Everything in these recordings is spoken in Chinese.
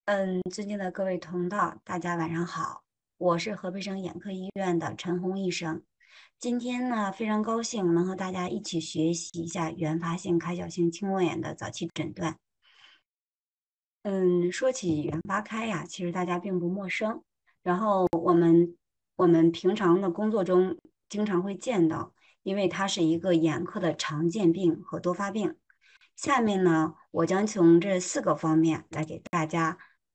尊敬的各位同道，大家晚上好，我是河北省眼科医院的陈红医生。今天呢，非常高兴能和大家一起学习一下原发性开小性青光眼的早期诊断。说起原发开呀，其实大家并不陌生。然后我们平常的工作中经常会见到，因为它是一个眼科的常见病和多发病。下面呢，我将从这4个方面来给大家，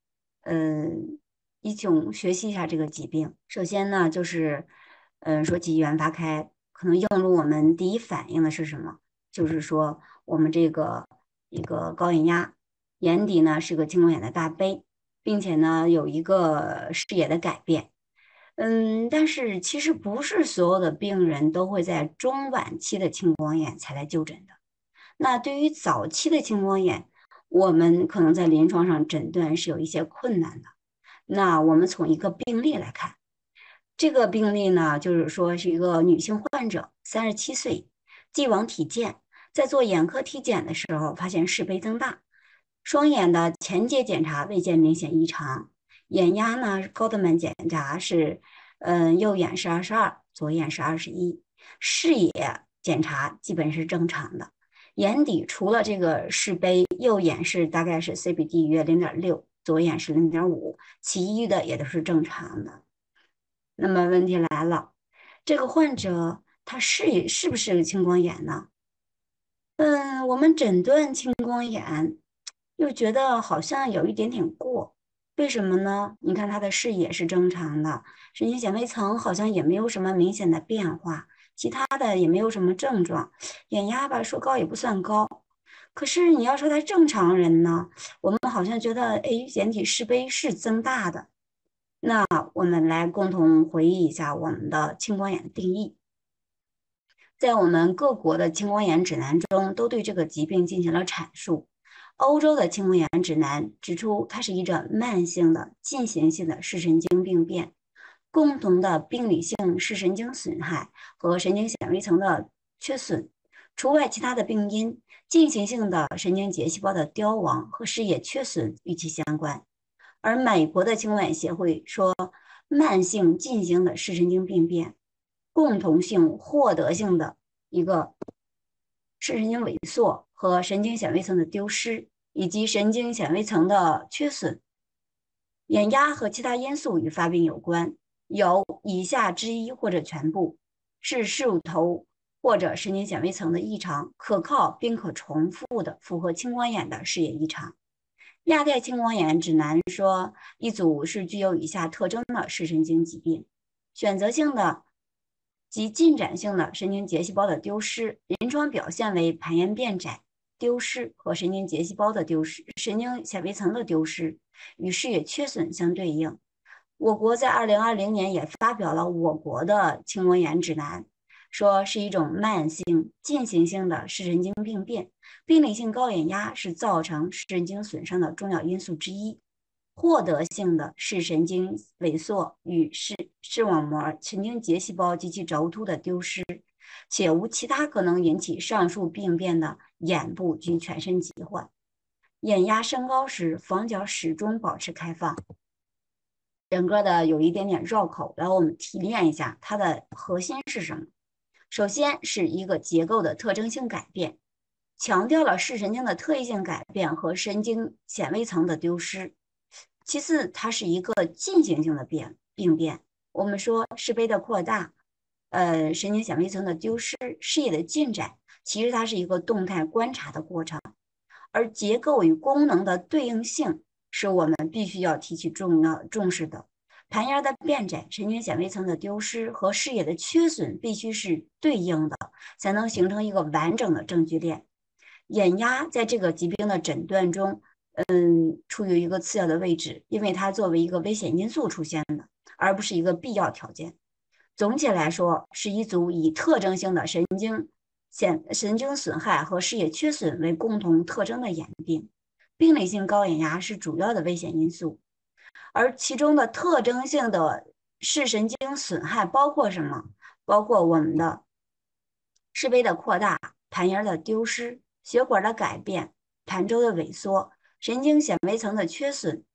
一起学习一下这个疾病。首先呢，就是，说起原发开，可能映入我们第一反应的是什么？就是说我们这个一个高眼压。眼底呢是个青光眼的大杯，并且呢有一个视野的改变。但是其实不是所有的病人都会在中晚期的青光眼才来就诊的。那对于早期的青光眼，我们可能在临床上诊断是有一些困难的。那我们从一个病例来看，这个病例呢，就是说是一个女性患者，37岁，既往体健，在做眼科体检的时候发现视杯增大。双眼的前阶检查未见明显异常，眼压呢，高德曼检查是，右眼是22，左眼是21，视野检查基本是正常的。眼底除了这个视杯，右眼是大概是 CBD 约0.6，左眼是0.5，其余的也都是正常的。那么问题来了，这个患者他是不是青光眼呢？我们诊断青光眼，又觉得好像有一点点过，为什么呢？你看他的视野是正常的，神经纤维层好像也没有什么明显的变化，其他的也没有什么症状，眼压吧说高也不算高。可是你要说他正常人呢，我们好像觉得，哎，眼底视杯是增大的。那我们来共同回忆一下我们的青光眼的定义。在我们各国的青光眼指南中，都对这个疾病进行了阐述。欧洲的青光眼指南指出，它是一种慢性的进行性的视神经病变，共同的病理性视神经损害和神经纤维层的缺损，除外其他的病因，进行性的神经节细胞的凋亡和视野缺损与其相关。而美国的青光眼协会说，慢性进行的视神经病变，共同性获得性的一个视神经萎缩和神经纤维层的丢失，以及神经纤维层的缺损。眼压和其他因素与发病有关，有以下之一或者全部是视乳头或者神经纤维层的异常，可靠并可重复的符合青光眼的视野异常。亚太青光眼指南说，一组是具有以下特征的视神经疾病：选择性的及进展性的神经节细胞的丢失，临床表现为盘延变窄、丢失和神经节细胞的丢失、神经纤维层的丢失，与视野缺损相对应。我国在2020年也发表了我国的青光眼指南，说是一种慢性进行性的视神经病变，病理性高眼压是造成视神经损伤的重要因素之一。获得性的视神经萎缩与视网膜神经节细胞及其轴突的丢失，且无其他可能引起上述病变的眼部及全身疾患。眼压升高时，房角始终保持开放。整个的有一点点绕口，然后我们提炼一下它的核心是什么。首先是一个结构的特征性改变，强调了视神经的特异性改变和神经纤维层的丢失。其次，它是一个进行性的病变。我们说视杯的扩大，神经纤维层的丢失，视野的进展，其实它是一个动态观察的过程。而结构与功能的对应性是我们必须要提起重视的。盘叶的变窄、神经纤维层的丢失和视野的缺损必须是对应的，才能形成一个完整的证据链。眼压在这个疾病的诊断中，处于一个次要的位置，因为它作为一个危险因素出现的，而不是一个必要条件。总体来说，是一组以特征性的神经损害和视野缺损为共同特征的眼病。病理性高眼压是主要的危险因素，而其中的特征性的视神经损害包括什么？包括我们的视杯的扩大、盘叶的丢失、血管的改变、盘轴的萎缩、神经纤维层的缺损、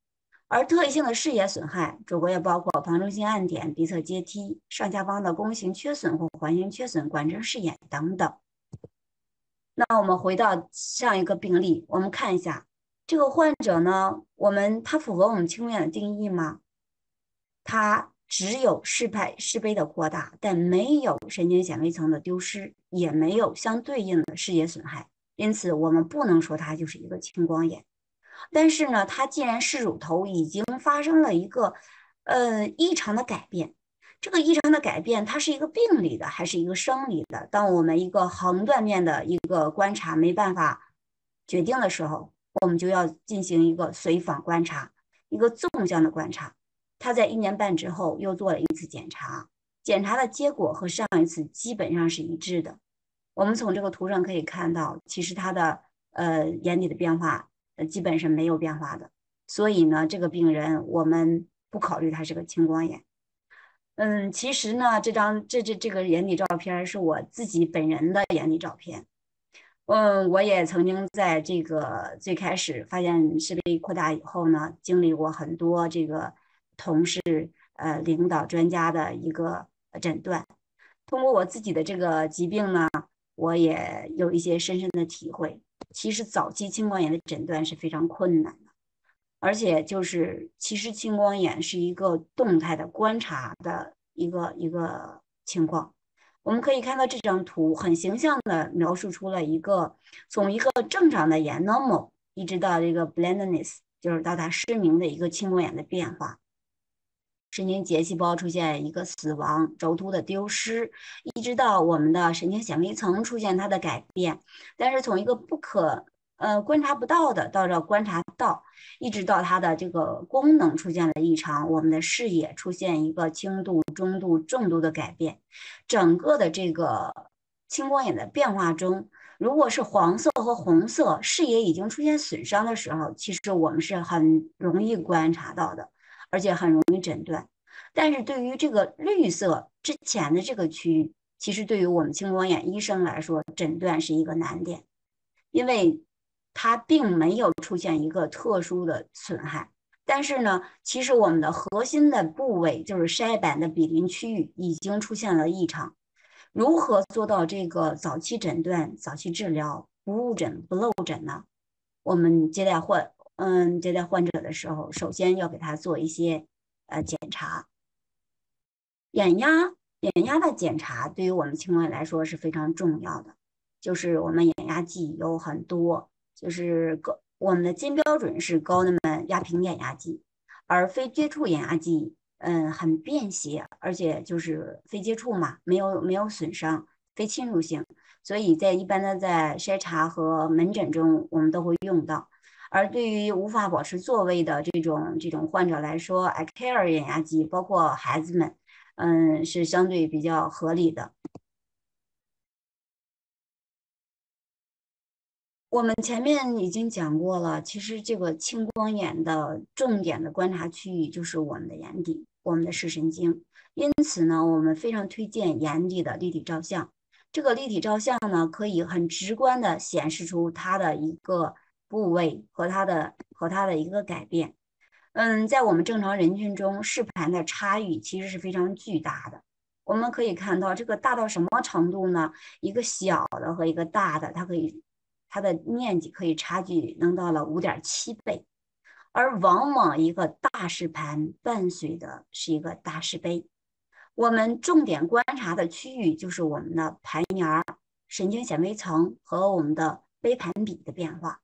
而特异性的视野损害，主要包括旁中心暗点、鼻侧阶梯、上下方的弓形缺损或环形缺损、管状视野等等。那我们回到上一个病例，我们看一下这个患者呢，他符合我们青光眼的定义吗？他只有视杯的扩大，但没有神经显微层的丢失，也没有相对应的视野损害，因此我们不能说它就是一个青光眼。但是呢，它既然视乳头已经发生了一个异常的改变，这个异常的改变它是一个病理的还是一个生理的？当我们一个横断面的一个观察没办法决定的时候，我们就要进行一个随访观察，一个纵向的观察。他在1年半之后又做了一次检查，检查的结果和上一次基本上是一致的。我们从这个图上可以看到，其实他的眼底的变化基本是没有变化的。所以呢，这个病人我们不考虑他是个青光眼。其实呢，这个眼底照片是我自己本人的眼底照片。我也曾经在这个最开始发现视力扩大以后呢，经历过很多这个同事、领导、专家的一个诊断。通过我自己的这个疾病呢，我也有一些深深的体会。其实早期青光眼的诊断是非常困难的，而且其实青光眼是一个动态的观察的一个情况。我们可以看到这张图很形象的描述出了从一个正常的眼 normal 一直到这个 blindness， 就是到达失明的一个青光眼的变化。神经节细胞出现一个死亡，轴突的丢失，一直到我们的神经显微层出现它的改变。但是从一个不可观察不到的到这观察到，一直到它的这个功能出现了异常，我们的视野出现一个轻度、中度、重度的改变。整个的这个青光眼的变化中，如果是黄色和红色视野已经出现损伤的时候，其实我们是很容易观察到的，而且很容易诊断。但是对于这个绿色之前的这个区域，其实对于我们青光眼医生来说，诊断是一个难点，因为它并没有出现一个特殊的损害。但是呢，其实我们的核心的部位，就是筛板的比邻区域，已经出现了异常。如何做到这个早期诊断、早期治疗，不误诊、不漏诊呢？我们接待患者的时候，首先要给他做一些检查。眼压的检查对于我们青光眼来说是非常重要的。就是我们眼压计有很多，我们的金标准是高那么压平眼压计，而非接触眼压计，很便携，而且就是非接触嘛，没有损伤，非侵入性，所以一般的在筛查和门诊中我们都会用到。而对于无法保持座位的这种患者来说，iCare 眼压计，包括孩子们，是相对比较合理的。我们前面已经讲过了，其实这个青光眼的重点的观察区域就是我们的眼底，我们的视神经。因此呢，我们非常推荐眼底的立体照相。这个立体照相呢，可以很直观的显示出它的一个部位和它的一个改变。在我们正常人群中，视盘的差异其实是非常巨大的。我们可以看到，这个大到什么程度呢？一个小的和一个大的，它的面积可以差距能到了5.7倍，而往往一个大视盘伴随的是一个大视杯。我们重点观察的区域就是我们的盘沿、神经显微层和我们的杯盘比的变化。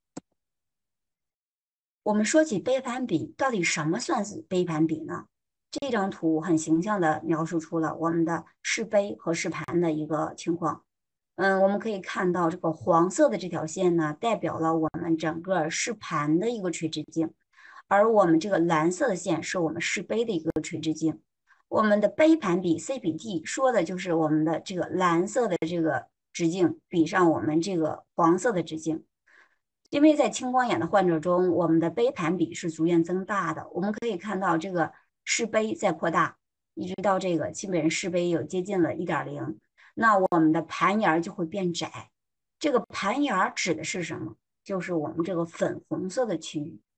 我们说起杯盘比，到底什么算是杯盘比呢？这张图很形象地描述出了我们的视杯和视盘的一个情况。我们可以看到这个黄色的这条线呢，代表了我们整个视盘的一个垂直径，而我们这个蓝色的线是我们视杯的一个垂直径。我们的杯盘比 C 比 D 说的就是我们的这个蓝色的这个直径比上我们这个黄色的直径。因为在青光眼的患者中，我们的杯盘比是逐渐增大的。我们可以看到这个视杯在扩大，一直到这个基本视杯有接近了1.0，那我们的盘沿就会变窄。这个盘沿指的是什么？就是我们这个粉红色的区域。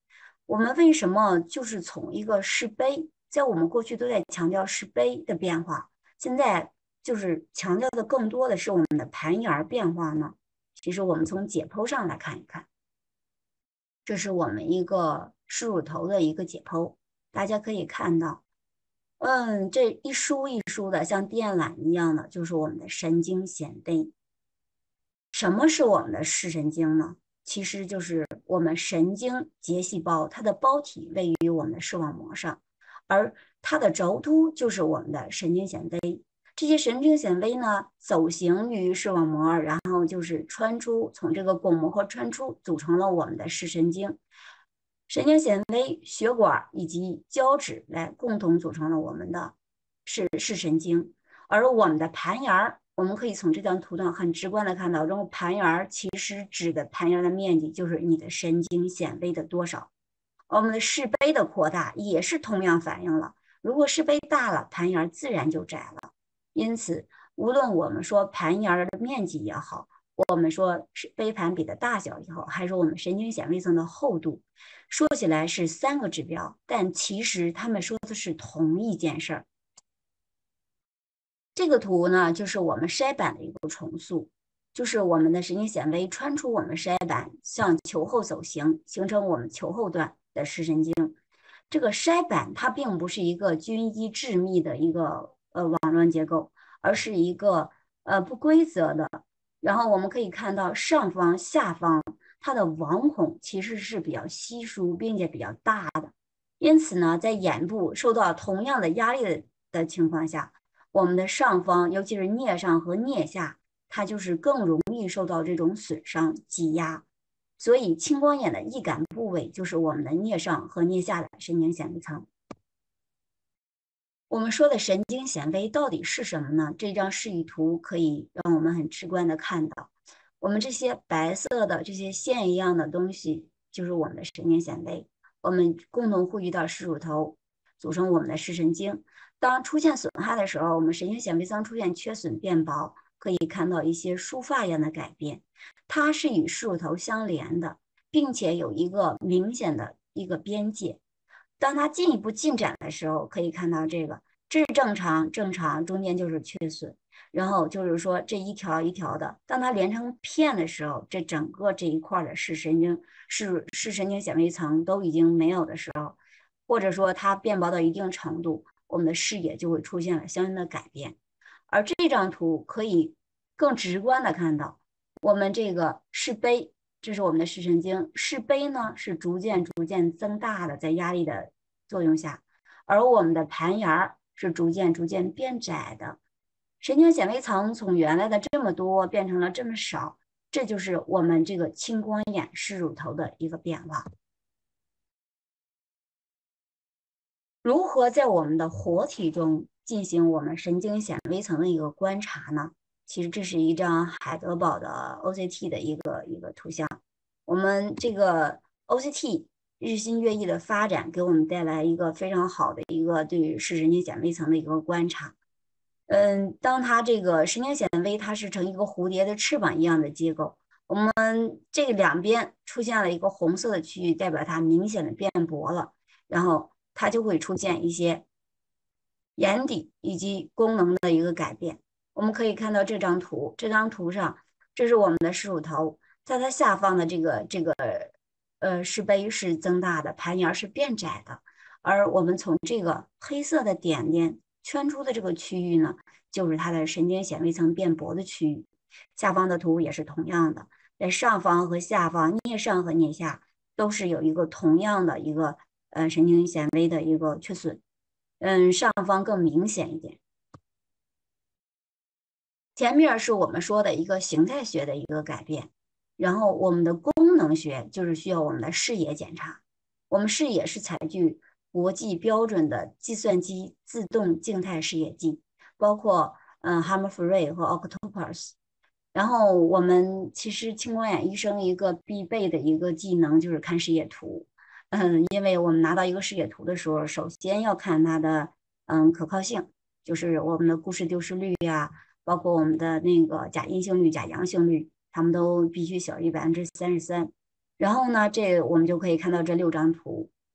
我们为什么就是从一个是悲，在我们过去都在强调是悲的变化，现在就是强调的更多的是我们的盘沿变化呢？其实我们从解剖上来看一看，这是我们一个狮乳头的一个解剖，大家可以看到，这一梳一梳的像电缆一样的，就是我们的神经纤维。什么是我们的视神经呢？其实就是我们神经节细胞，它的胞体位于我们的视网膜上，而它的轴突就是我们的神经纤维。这些神经纤维呢，走行于视网膜，然后就是穿出，从这个巩膜和穿出，组成了我们的视神经。神经纤维、血管以及胶质来共同组成了我们的视神经。而我们的盘沿儿，我们可以从这张图上很直观的看到，这种盘沿儿其实指的盘沿儿的面积就是你的神经纤维的多少。我们的视杯的扩大也是同样反映了，如果视杯大了，盘沿儿自然就窄了。因此，无论我们说盘沿儿的面积也好，我们说是杯盘比的大小也好，还是我们神经纤维层的厚度，说起来是3个指标，但其实他们说的是同一件事儿。这个图呢，就是我们筛板的一个重塑，就是我们的神经纤维穿出我们筛板，向球后走行，形成我们球后段的视神经。这个筛板它并不是一个均一致密的一个网状结构，而是一个不规则的。然后我们可以看到上方、下方它的网孔其实是比较稀疏并且比较大的，因此呢，在眼部受到同样的压力的情况下，我们的上方，尤其是颞上和颞下，它就是更容易受到这种损伤挤压。所以青光眼的易感部位就是我们的颞上和颞下的神经纤维层。我们说的神经纤维到底是什么呢？这张示意图可以让我们很直观的看到，我们这些白色的这些线一样的东西，就是我们的神经纤维，我们共同汇聚到视乳头，组成我们的视神经。当出现损害的时候，我们神经纤维层出现缺损变薄，可以看到一些梳发一样的改变，它是与视乳头相连的，并且有一个明显的一个边界。当它进一步进展的时候，可以看到这是正常，正常中间就是缺损，然后就是说这一条一条的，当它连成片的时候，这整个这一块的视神经纤维层都已经没有的时候，或者说它变薄到一定程度，我们的视野就会出现了相应的改变。而这张图可以更直观的看到，我们这个视杯，这是我们的视神经，视杯呢是逐渐增大的，在压力的作用下，而我们的盘沿儿是逐渐变窄的。神经纤维层从原来的这么多变成了这么少，这就是我们这个青光眼视乳头的一个变化。如何在我们的活体中进行我们神经纤维层的一个观察呢？其实这是一张海德堡的 OCT 的一个图像。我们这个 OCT 日新月异的发展，给我们带来一个非常好的一个对于视神经纤维层的一个观察。当它这个神经纤维它是呈一个蝴蝶的翅膀一样的结构，我们这两边出现了一个红色的区域，代表它明显的变薄了，然后它就会出现一些眼底以及功能的一个改变。我们可以看到这张图，这张图上这是我们的视乳头，在它下方的视杯是增大的，盘沿是变窄的，而我们从这个黑色的点点圈出的这个区域呢，就是它的神经纤维层变薄的区域。下方的图也是同样的，在上方和下方、颞上和颞下都是有一个同样的一个神经纤维的一个缺损，上方更明显一点。前面是我们说的一个形态学的一个改变，然后我们的功能学就是需要我们的视野检查。我们视野是采据国际标准的计算机自动静态视野计，包括Hammerfree 和 Octopus。然后我们其实青光眼医生一个必备的一个技能就是看视野图。因为我们拿到一个视野图的时候，首先要看它的可靠性，就是我们的故事丢失率呀。包括我们的那个假阴性率、假阳性率，它们都必须小于33%。然后呢，这我们就可以看到这6张图，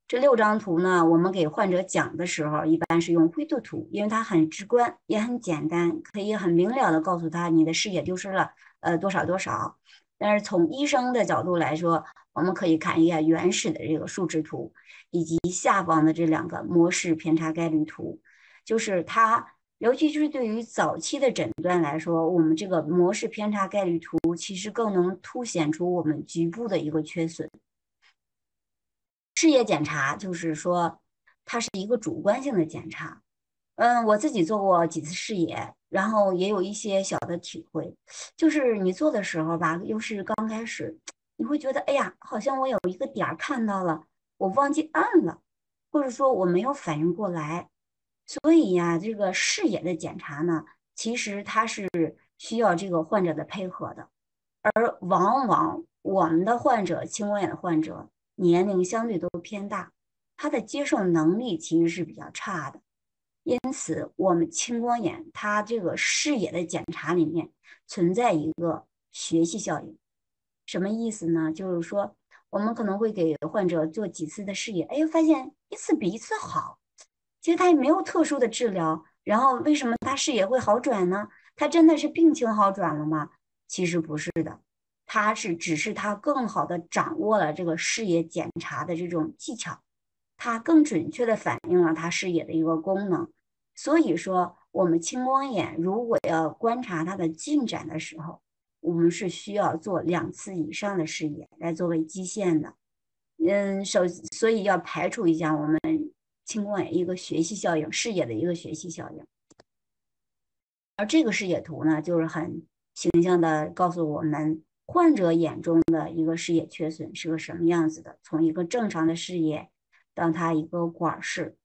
这6张图呢，我们给患者讲的时候，一般是用灰度图，因为它很直观，也很简单，可以很明了的告诉他你的视野丢失了多少多少。但是从医生的角度来说，我们可以看一下原始的这个数值图，以及下方的这2个模式偏差概率图，就是它，尤其是对于早期的诊断来说，我们这个模式偏差概率图其实更能凸显出我们局部的一个缺损。视野检查就是说，它是一个主观性的检查。我自己做过几次视野，然后也有一些小的体会。就是你做的时候吧，又是刚开始，你会觉得，哎呀，好像我有一个点儿看到了，我忘记按了，或者说我没有反应过来。所以呀，这个视野的检查呢，其实它是需要这个患者的配合的。而往往我们的患者，青光眼的患者，年龄相对都偏大，他的接受能力其实是比较差的。因此，我们青光眼它这个视野的检查里面存在一个学习效应。什么意思呢？就是说，我们可能会给患者做几次的视野，哎，发现一次比一次好。其实他也没有特殊的治疗，然后为什么他视野会好转呢？他真的是病情好转了吗？其实不是的，只是他更好的掌握了这个视野检查的这种技巧，他更准确的反映了他视野的一个功能。所以说，我们青光眼如果要观察它的进展的时候，我们是需要做2次以上的视野来作为基线的。所以要排除一下我们青光眼一个学习效应，视野的一个学习效应。而这个视野图呢，就是很形象的告诉我们患者眼中的一个视野缺损是个什么样子的，从一个正常的视野到它一个管视。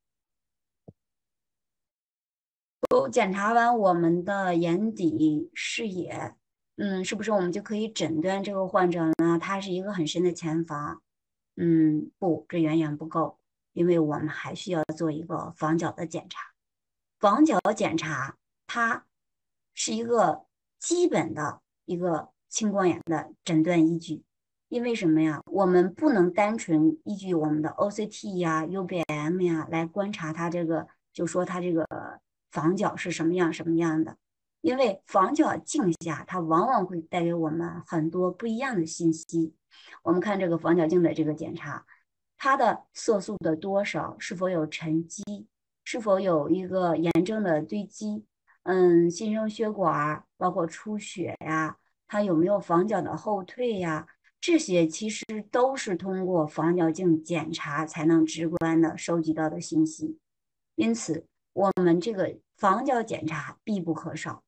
都检查完我们的眼底视野，是不是我们就可以诊断这个患者呢？他是一个很深的前房？不，这远远不够，因为我们还需要做一个房角的检查。房角检查它是一个基本的一个青光眼的诊断依据。因为什么呀？我们不能单纯依据我们的 OCT 呀、UBM 呀来观察它这个，就说它这个房角是什么样什么样的。因为房角镜下，它往往会带给我们很多不一样的信息。我们看这个房角镜的这个检查，它的色素的多少，是否有沉积，是否有一个炎症的堆积，新生血管包括出血呀，它有没有房角的后退呀，这些其实都是通过房角镜检查才能直观的收集到的信息。因此，我们这个房角检查必不可少。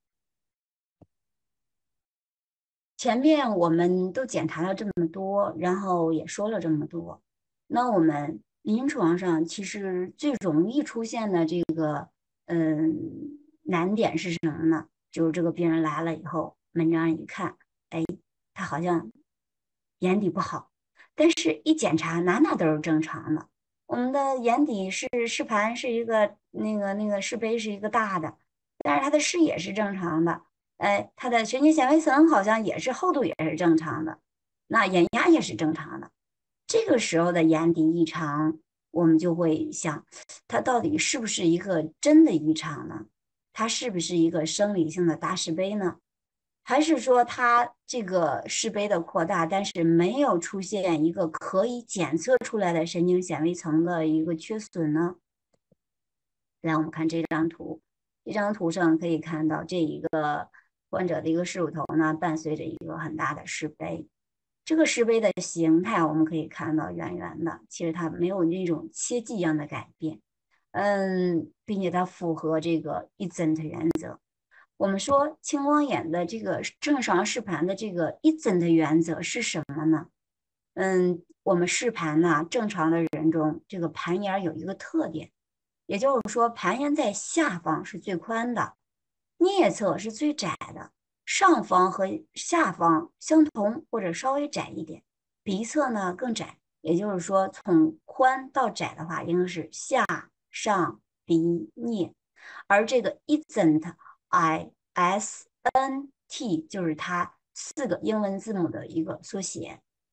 前面我们都检查了这么多，然后也说了这么多，那我们临床上其实最容易出现的这个难点是什么呢？就是这个病人来了以后，门诊一看，哎，他好像眼底不好，但是一检查哪都是正常的。我们的眼底视盘是一个那个视杯是一个大的，但是他的视野是正常的。它的神经纤维层好像也是厚度也是正常的，那眼压也是正常的。这个时候的眼底异常，我们就会想，它到底是不是一个真的异常呢？它是不是一个生理性的大视杯呢？还是说它这个视杯的扩大，但是没有出现一个可以检测出来的神经纤维层的一个缺损呢？来，我们看这张图，这张图上可以看到这一个患者的一个视乳头呢，伴随着一个很大的视杯。这个视杯的形态我们可以看到圆圆的，其实它没有那种切迹一样的改变。并且它符合这个 Isn't 原则。我们说青光眼的这个正常视盘的这个 Isn't 原则是什么呢？我们视盘呢，正常的人中这个盘沿有一个特点，也就是说盘沿在下方是最宽的，颞侧是最窄的，上方和下方相同或者稍微窄一点，鼻侧呢更窄。也就是说，从宽到窄的话，应该是下、上、鼻、颞，而这个 isn't ISNT 就是它4个英文字母的一个缩写。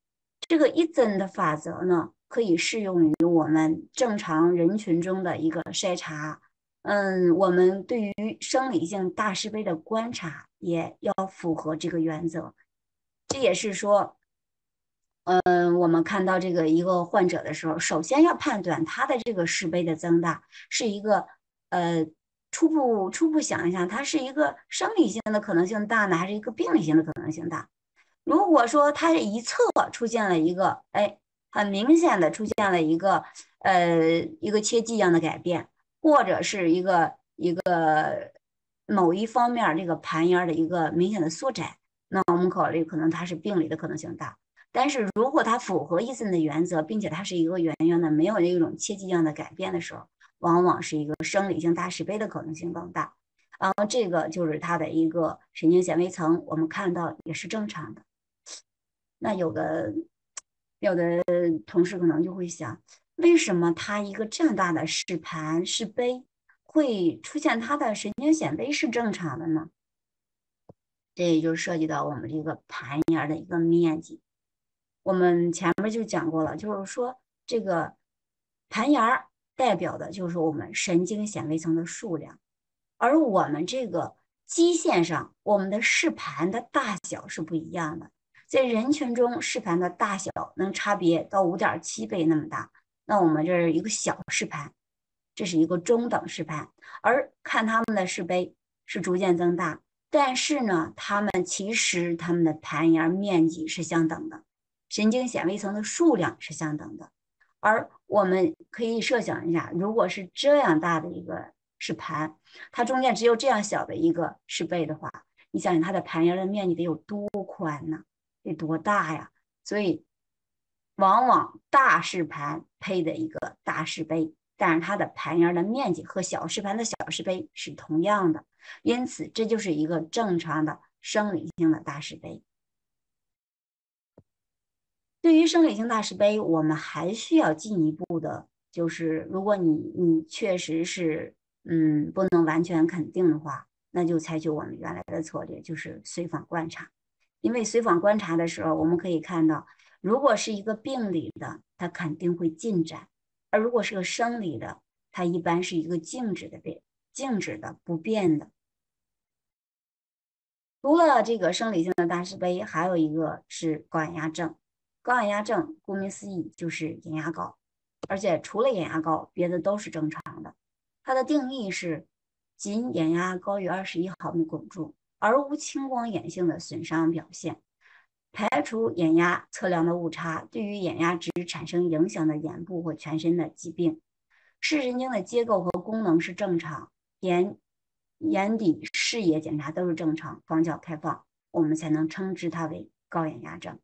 这个一增的法则呢，可以适用于我们正常人群中的一个筛查。我们对于生理性大师杯的观察也要符合这个原则。这也是说，我们看到这个一个患者的时候，首先要判断他的这个室杯的增大是一个呃初步想一下，它是一个生理性的可能性大呢，还是一个病理性的可能性大？如果说它一侧出现了一个，很明显的出现了一个切迹样的改变，或者是一个某一方面这个盘沿的一个明显的缩窄，那我们考虑可能它是病理的可能性大。但是如果它符合伊森的原则，并且它是一个圆圆的，没有那种切迹样的改变的时候，往往是一个生理性大石碑的可能性更大。然后这个就是它的一个神经纤维层，我们看到也是正常的。那有的同事可能就会想，为什么它一个这样大的室盘室杯会出现它的神经显微是正常的呢？这也就涉及到我们这个盘沿的一个面积。我们前面就讲过了，就是说这个盘沿代表的就是我们神经显微层的数量，而我们这个基线上，我们的视盘的大小是不一样的。在人群中，视盘的大小能差别到5.7倍那么大。那我们这是一个小视盘，这是一个中等视盘，而看他们的视杯是逐渐增大，但是呢，其实它们的盘沿面积是相等的，神经显微层的数量是相等的。而我们可以设想一下，如果是这样大的一个视盘，它中间只有这样小的一个视杯的话，你想想它的盘沿的面积得有多宽呢？得多大呀？所以，往往大视盘配的一个大视杯，但是它的盘沿的面积和小视盘的小视杯是同样的，因此这就是一个正常的生理性的大视杯。对于生理性大石碑，我们还需要进一步的，就是如果你确实是不能完全肯定的话，那就采取我们原来的策略，就是随访观察。因为随访观察的时候，我们可以看到，如果是一个病理的，它肯定会进展；而如果是个生理的，它一般是一个静止的不变的。除了这个生理性的大石碑，还有一个是高眼压症。高眼压症顾名思义就是眼压高，而且除了眼压高，别的都是正常的。它的定义是仅眼压高于21毫米汞柱，而无青光眼性的损伤表现。排除眼压测量的误差，对于眼压值产生影响的眼部或全身的疾病。视神经的结构和功能是正常，眼底视野检查都是正常，房角开放，我们才能称之它为高眼压症。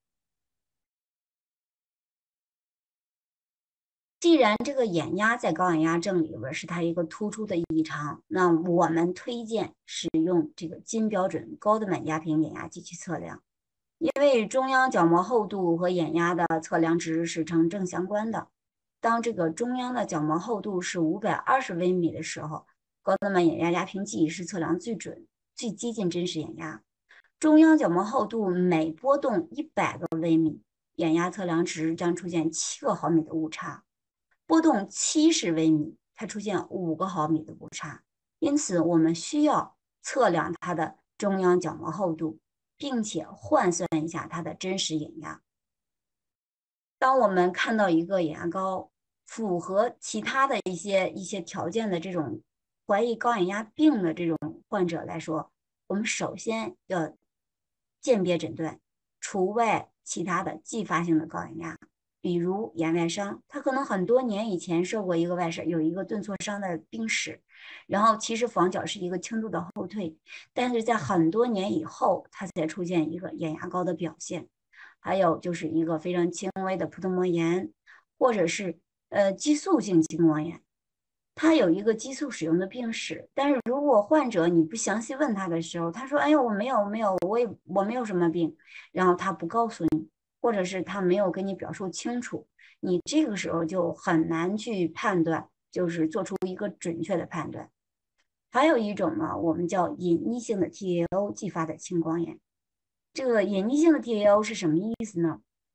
既然这个眼压在高眼压症里边是它一个突出的异常，那我们推荐使用这个金标准高德曼压平眼压计去测量，因为中央角膜厚度和眼压的测量值是成正相关的。当这个中央的角膜厚度是520微米的时候，高德曼眼压压平计是测量最准、最接近真实眼压。中央角膜厚度每波动100个微米，眼压测量值将出现7个毫米的误差。波动70微米，它出现5个毫米的误差，因此我们需要测量它的中央角膜厚度，并且换算一下它的真实眼压。当我们看到一个眼压高，符合其他的一些条件的这种怀疑高眼压病的这种患者来说，我们首先要鉴别诊断，除外其他的继发性的高眼压。比如眼外伤，他可能很多年以前受过一个外伤，有一个顿挫伤的病史，然后其实房角是一个轻度的后退，但是在很多年以后，他才出现一个眼压高的表现。还有就是一个非常轻微的普通膜炎，或者是激素性青光眼，它有一个激素使用的病史，但是如果患者你不详细问他的时候，他说：“哎呦，我没有，我没有什么病。”然后他不告诉你，或者是他没有跟你表述清楚，你这个时候就很难去判断，就是做出一个准确的判断。还有一种呢，我们叫隐匿性的 TAO 继发的青光眼。这个隐匿性的 TAO 是什么意思呢？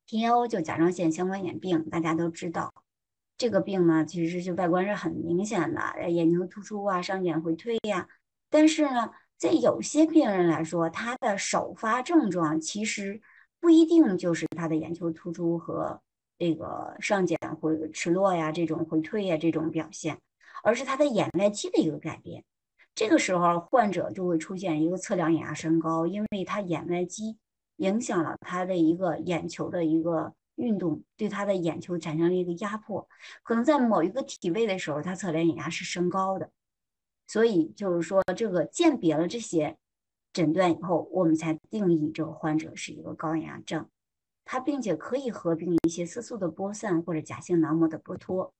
TIO 就甲状腺相关眼病，大家都知道，这个病呢，其实就外观是很明显的，眼球突出啊，上睑回退呀。但是呢，在有些病人来说，他的首发症状其实不一定就是他的眼球突出和这个上睑回迟落呀，这种回退呀这种表现，而是他的眼外肌的一个改变。这个时候，患者就会出现一个测量眼压升高，因为他眼外肌影响了他的一个眼球的一个运动，对他的眼球产生了一个压迫，可能在某一个体位的时候，他测量眼压是升高的。所以就是说，这个鉴别了这些诊断以后，我们才定义这个患者是一个高眼压症，它并且可以合并一些色素的播散或者假性囊膜的剥脱。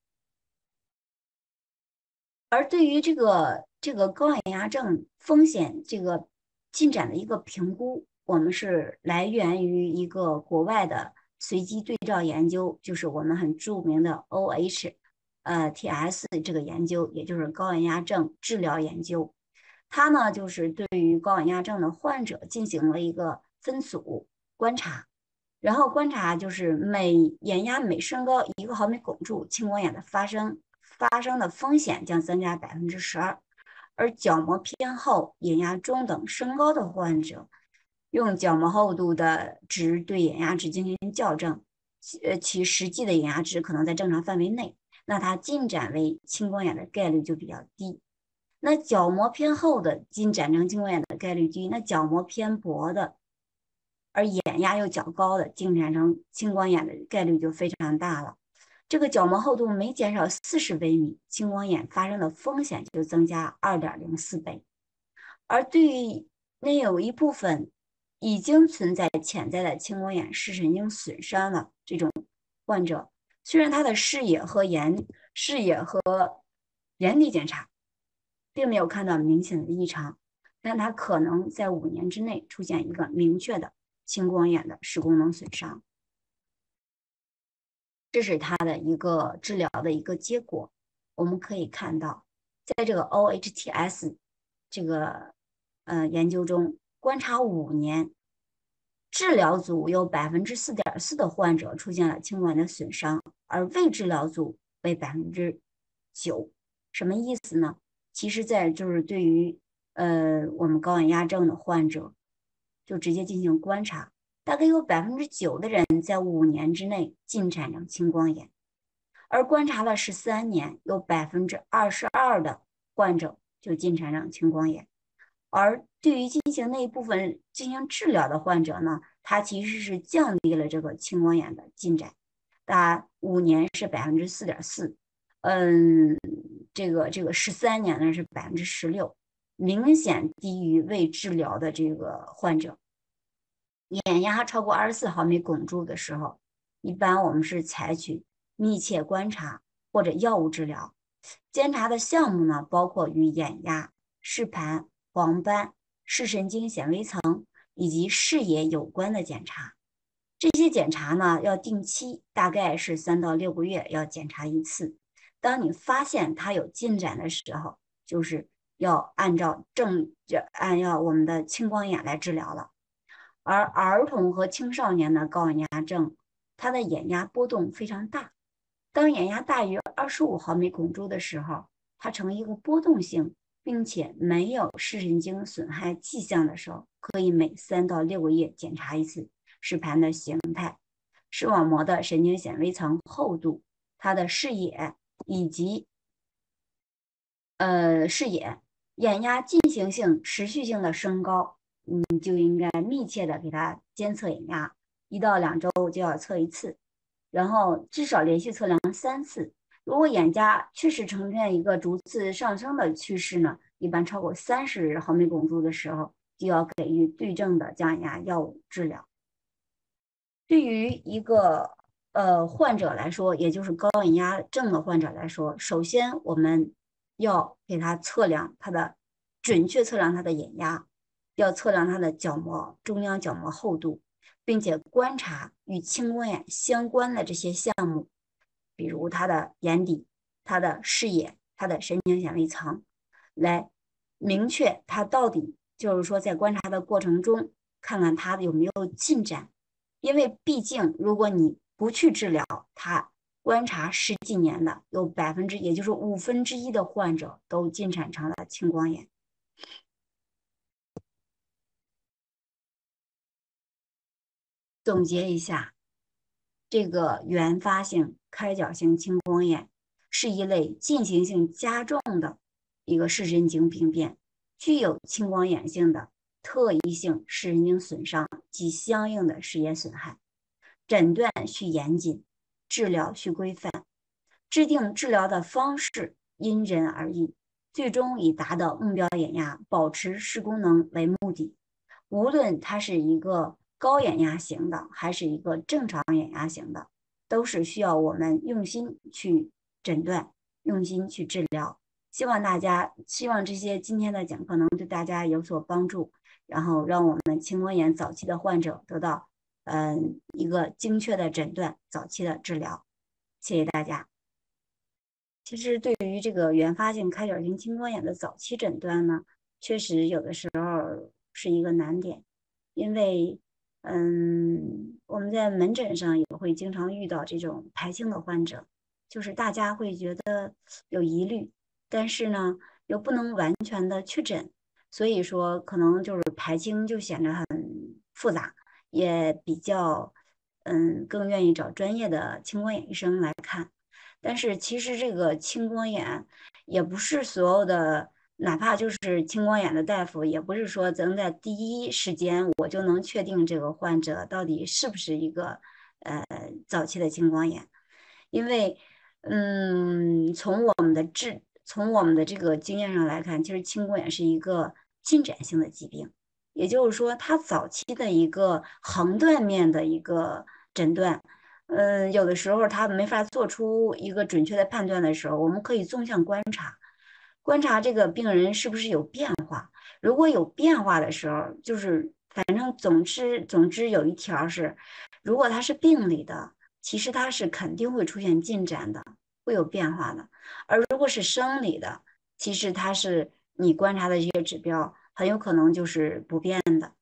而对于这个高眼压症风险这个进展的一个评估，我们是来源于一个国外的随机对照研究，就是我们很著名的 OHTS 这个研究，也就是高眼压症治疗研究。它呢就是对于高眼压症的患者进行了一个分组观察，然后观察就是眼压每升高1毫米汞柱，青光眼的发生的风险将增加12%，而角膜偏厚、眼压中等升高的患者，用角膜厚度的值对眼压值进行校正，其实际的眼压值可能在正常范围内，那它进展为青光眼的概率就比较低。那角膜偏厚的进展成青光眼的概率低，那角膜偏薄的，而眼压又较高的进展成青光眼的概率就非常大了。这个角膜厚度每减少40微米，青光眼发生的风险就增加2.04倍。而对于那有一部分已经存在潜在的青光眼视神经损伤的这种患者，虽然他的视野和眼底检查并没有看到明显的异常，但他可能在5年之内出现一个明确的青光眼的视功能损伤。这是它的一个治疗的一个结果。我们可以看到，在这个 OHTS 这个研究中，观察5年，治疗组有4.4%的患者出现了青光眼的损伤，而未治疗组为9%。什么意思呢？其实，在就是对于我们高眼压症的患者，就直接进行观察，大概有9%的人在5年之内进展成青光眼，而观察了13年，有22%的患者就进展成青光眼。而对于进行那一部分进行治疗的患者呢，它其实是降低了这个青光眼的进展，大5年是4.4%，这个13年呢是16%，明显低于未治疗的这个患者。眼压超过24毫米汞柱的时候，一般我们是采取密切观察或者药物治疗。监察的项目呢，包括与眼压、视盘、黄斑、视神经显微层以及视野有关的检查。这些检查呢要定期，大概是3到6个月要检查一次。当你发现它有进展的时候，就是要按照我们的青光眼来治疗了。而儿童和青少年的高眼压症，它的眼压波动非常大。当眼压大于25毫米汞柱的时候，它呈一个波动性，并且没有视神经损害迹象的时候，可以每3到6个月检查一次视盘的形态、视网膜的神经显微层厚度、它的视野以及眼压进行性、持续性的升高。你就应该密切的给他监测眼压，1到2周就要测一次，然后至少连续测量3次。如果眼压确实呈现一个逐次上升的趋势呢，一般超过30毫米汞柱的时候，就要给予对症的降眼压药物治疗。对于一个患者来说，也就是高眼压症的患者来说，首先我们要给他准确测量他的眼压，要测量他的中央角膜厚度，并且观察与青光眼相关的这些项目，比如他的眼底、他的视野、他的神经显微层，来明确他到底就是说在观察的过程中，看看他有没有进展， 因为毕竟如果你不去治疗，它观察十几年的有也就是1/5的患者都进展成了青光眼。总结一下，这个原发性开角性青光眼是一类进行性加重的一个视神经病变，具有青光眼性的特异性视神经损伤及相应的视野损害。诊断需严谨，治疗需规范，制定治疗的方式因人而异，最终以达到目标眼压、保持视功能为目的。无论它是一个高眼压型的，还是一个正常眼压型的，都是需要我们用心去诊断，用心去治疗。希望这些今天的讲课能对大家有所帮助，然后让我们青光眼早期的患者得到一个精确的诊断，早期的治疗。谢谢大家。其实对于这个原发性开角型青光眼的早期诊断呢，确实有的时候是一个难点，因为我们在门诊上也会经常遇到这种排青的患者，就是大家会觉得有疑虑，但是呢又不能完全的确诊，所以说可能就是排青就显得很复杂，也比较更愿意找专业的青光眼医生来看。但是其实这个青光眼也不是所有的，哪怕就是青光眼的大夫，也不是说能在第一时间我就能确定这个患者到底是不是一个早期的青光眼，因为从我们的这个经验上来看，其实青光眼是一个进展性的疾病，也就是说它早期的一个横断面的一个诊断。有的时候他没法做出一个准确的判断的时候，我们可以纵向观察，观察这个病人是不是有变化。如果有变化的时候，就是反正总之有一条是，如果他是病理的，其实他是肯定会出现进展的，会有变化的。而如果是生理的，其实它是你观察的一些指标，很有可能就是不变的。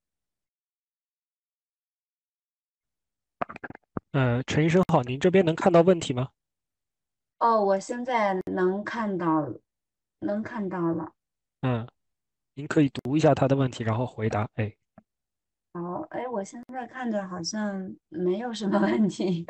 陈医生好，您这边能看到问题吗？ 哦，我现在能看到了，能看到了。 嗯，您可以读一下他的问题，然后回答。哎， 好，哎，我现在看着好像没有什么问题。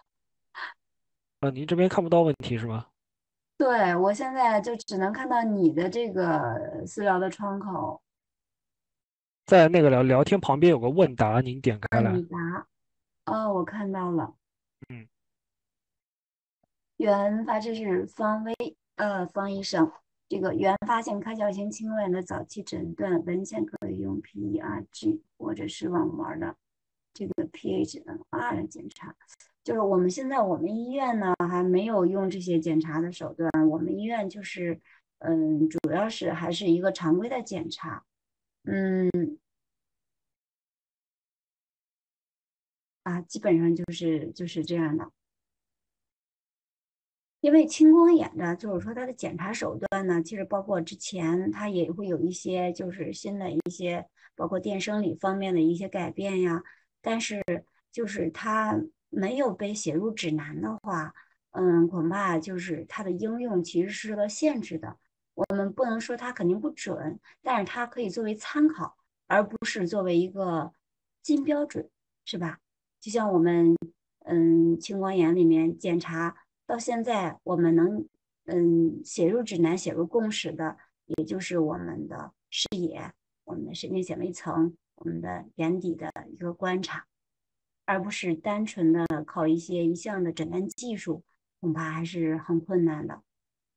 您这边看不到问题是吗？ 对，我现在就只能看到你的这个私聊的窗口。 在那个聊天旁边有个问答，您点开问来。 你答。哦，我看到了。 嗯， 原发这是方医生，这个原发性开角型青光眼的早期诊断文献可以用 PERG 或者是网膜的这个 PHNR 的检查。就是我们医院呢还没有用这些检查的手段，我们医院就是主要是还是一个常规的检查。嗯基本上就是这样的。因为青光眼呢，就是说它的检查手段呢，其实包括之前它也会有一些就是新的一些，包括电生理方面的一些改变呀。但是就是它没有被写入指南的话，恐怕就是它的应用其实是个限制的。我们不能说它肯定不准，但是它可以作为参考，而不是作为一个金标准，是吧？就像我们青光眼里面检查。到现在我们能写入指南、写入共识的，也就是我们的视野、我们的神经纤维层、我们的眼底的一个观察，而不是单纯的靠一项的诊断技术，恐怕还是很困难的。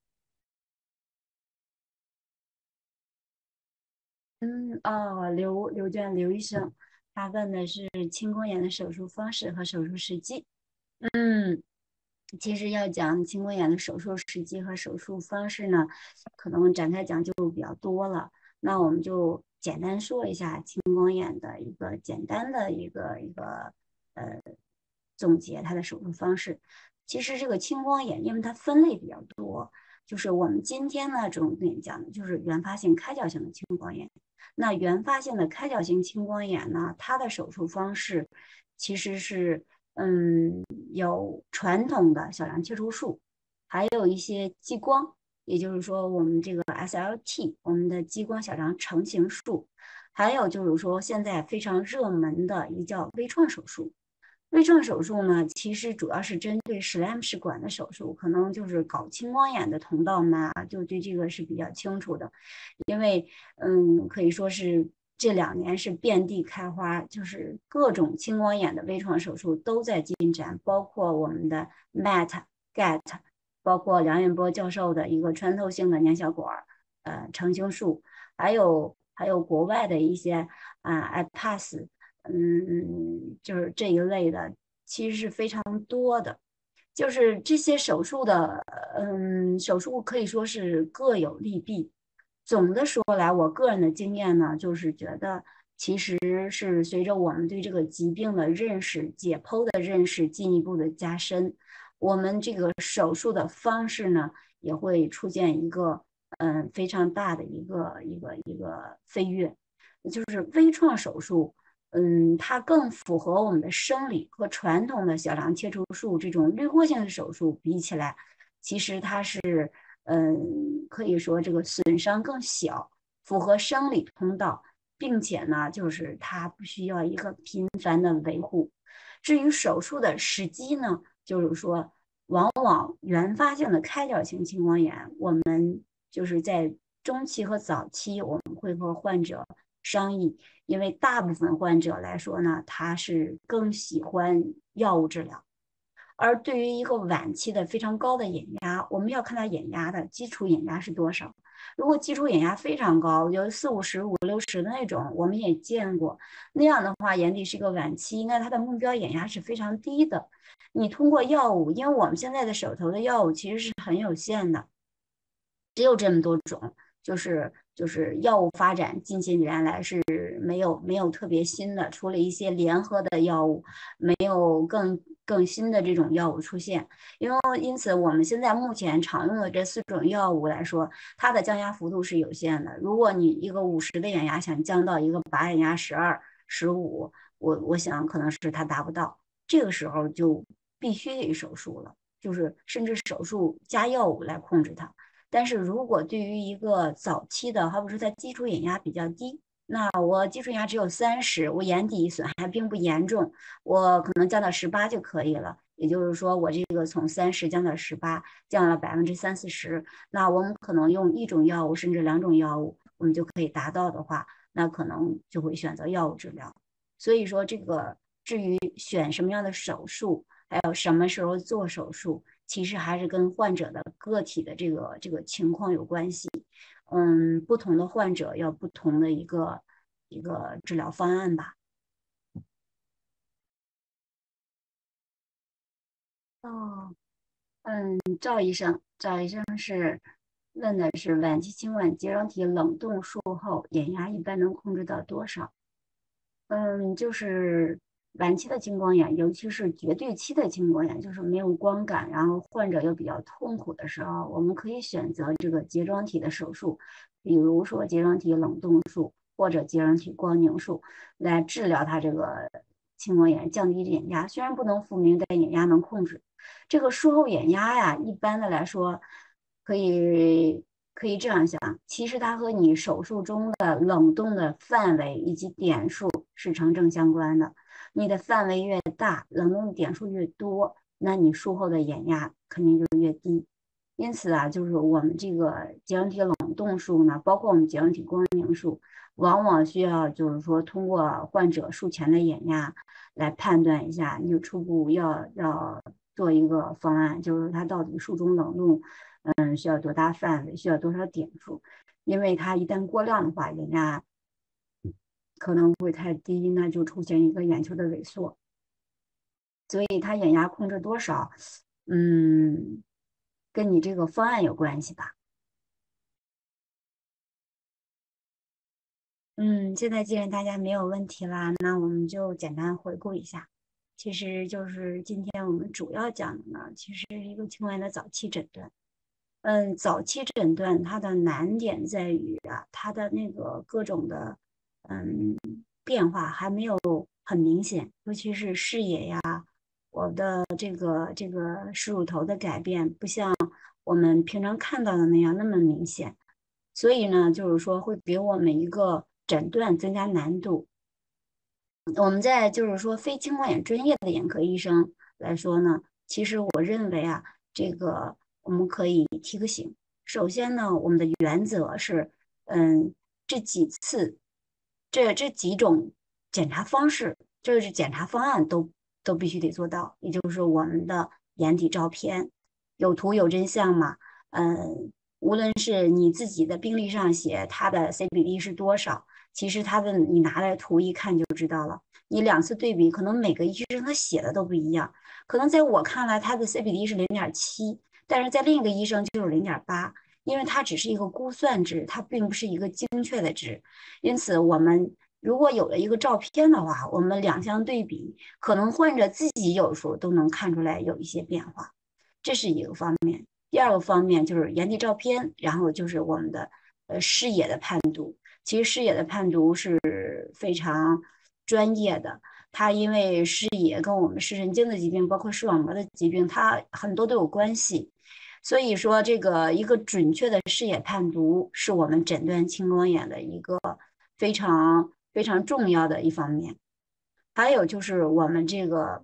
刘医生，他问的是青光眼的手术方式和手术时机。嗯，其实要讲青光眼的手术时机和手术方式呢，可能展开讲就比较多了。那我们就简单说一下青光眼的一个简单的一个总结它的手术方式。其实这个青光眼，因为它分类比较多，就是我们今天呢重点讲的就是原发性开角性的青光眼。那原发性的开角性青光眼呢，它的手术方式其实是嗯有传统的小肠切除术，还有一些激光，也就是说我们这个 SLT，我们的激光小肠成形术，还有就是说现在非常热门的一个叫微创手术。微创手术呢，其实主要是针对史莱姆试管的手术，可能就是搞青光眼的同道们啊，就对这个是比较清楚的，因为可以说是这2年是遍地开花，就是各种青光眼的微创手术都在进展，包括我们的 MET、GET，包括梁彦波教授的一个穿透性的粘小管成形术，还有国外的一些iPass。就是这一类的，其实是非常多的。就是这些手术的，手术可以说是各有利弊。总的说来，我个人的经验呢，就是觉得其实是随着我们对这个疾病的认识、解剖的认识进一步的加深，我们这个手术的方式呢，也会出现一个非常大的一个飞跃，就是微创手术。它更符合我们的生理和传统的小肠切除术这种滤过性的手术比起来，其实它是，可以说这个损伤更小，符合生理通道，并且呢，就是它不需要一个频繁的维护。至于手术的时机呢，就是说，往往原发性的开角型青光眼，我们就是在中期和早期，我们会和患者商议。因为大部分患者来说呢，他是更喜欢药物治疗，而对于一个晚期的非常高的眼压，我们要看他眼压的基础眼压是多少。如果基础眼压非常高，有40、50、50、60的那种，我们也见过，那样的话眼底是一个晚期，那他的目标眼压是非常低的。你通过药物，因为我们现在的手头的药物其实是很有限的，只有这么多种，就是药物发展近些年来是没有特别新的，除了一些联合的药物，没有更新的这种药物出现。因此我们现在目前常用的这4种药物来说，它的降压幅度是有限的。如果你一个50的眼压想降到一个把眼压12、15，我想可能是它达不到，这个时候就必须得手术了，就是甚至手术加药物来控制它。但是如果对于一个早期的，好比说他基础眼压比较低，那我基础眼压只有30，我眼底损害并不严重，我可能降到18就可以了。也就是说，我这个从30降到18，降了30%-40%，那我们可能用1种药物甚至2种药物，我们就可以达到的话，那可能就会选择药物治疗。所以说，这个至于选什么样的手术，还有什么时候做手术，其实还是跟患者的个体的这个情况有关系。不同的患者要不同的一个治疗方案吧。哦，赵医生是问的是晚期青管结肠体冷冻术后眼压一般能控制到多少？就是晚期的青光眼，尤其是绝对期的青光眼，就是没有光感，然后患者又比较痛苦的时候，我们可以选择这个睫状体的手术，比如说睫状体冷冻术或者睫状体光凝术，来治疗它这个青光眼，降低眼压。虽然不能复明，但眼压能控制。这个术后眼压呀，一般的来说，可以可以这样想，其实它和你手术中的冷冻的范围以及点数是成正相关的。你的范围越大，冷冻点数越多，那你术后的眼压肯定就越低。因此啊，就是我们这个睫状体冷冻术呢，包括我们睫状体光凝术，往往需要就是说通过患者术前的眼压来判断一下，你就初步要做一个方案，就是它到底术中冷冻，需要多大范围，需要多少点数，因为它一旦过量的话，眼压可能会太低，那就出现一个眼球的萎缩，所以它眼压控制多少，嗯，跟你这个方案有关系吧。现在既然大家没有问题啦，那我们就简单回顾一下。其实就是今天我们主要讲的呢，其实是一个青光眼的早期诊断。早期诊断它的难点在于啊，它的那个各种的变化还没有很明显，尤其是视野呀，我的这个视乳头的改变，不像我们平常看到的那样那么明显，所以呢，就是说会给我们一个诊断增加难度。我们在就是说非青光眼专业的眼科医生来说呢，其实我认为啊，这个我们可以提个醒。首先呢，我们的原则是，这几次，这几种检查方式，这是检查方案都必须得做到。也就是我们的眼底照片，有图有真相嘛，无论是你自己的病历上写它的 C 比例是多少。其实它的你拿来图一看就知道了。你两次对比，可能每个医生他写的都不一样。可能在我看来，他的 C 比例是0.7，但是在另一个医生就是0.8，因为它只是一个估算值，它并不是一个精确的值。因此，我们如果有了一个照片的话，我们两相对比，可能患者自己有时候都能看出来有一些变化，这是一个方面。第二个方面就是眼底照片，然后就是我们的视野的判读。其实视野的判读是非常专业的，它因为视野跟我们视神经的疾病，包括视网膜的疾病，它很多都有关系。所以说，这个一个准确的视野判读是我们诊断青光眼的一个非常非常重要的一方面。还有就是我们这个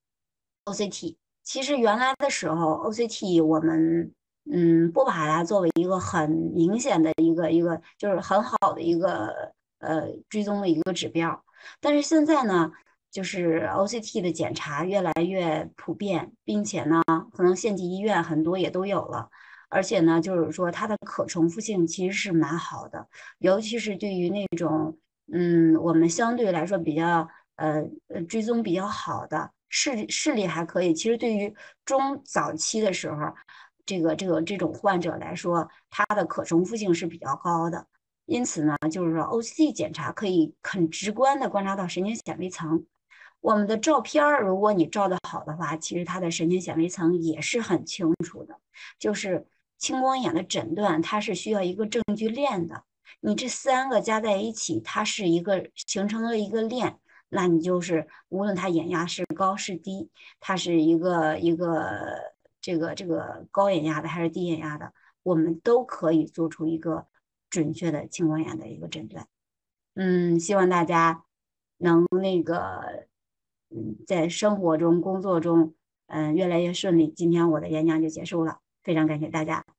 OCT，其实原来的时候 OCT 我们不把它作为一个很明显的一个就是很好的一个追踪的一个指标，但是现在呢，就是 OCT 的检查越来越普遍，并且呢，可能县级医院很多也都有了。而且呢，就是说它的可重复性其实是蛮好的，尤其是对于那种我们相对来说比较追踪比较好的视力还可以。其实对于中早期的时候，这种患者来说，它的可重复性是比较高的。因此呢，就是说 OCT 检查可以很直观的观察到神经显微层。我们的照片儿，如果你照的好的话，其实它的神经显微层也是很清楚的。就是青光眼的诊断，它是需要一个证据链的。你这三个加在一起，它是一个形成了一个链，那你就是无论它眼压是高是低，它是一个这个高眼压的还是低眼压的，我们都可以做出一个准确的青光眼的一个诊断。希望大家能那个在生活中、工作中越来越顺利。今天我的演讲就结束了，非常感谢大家。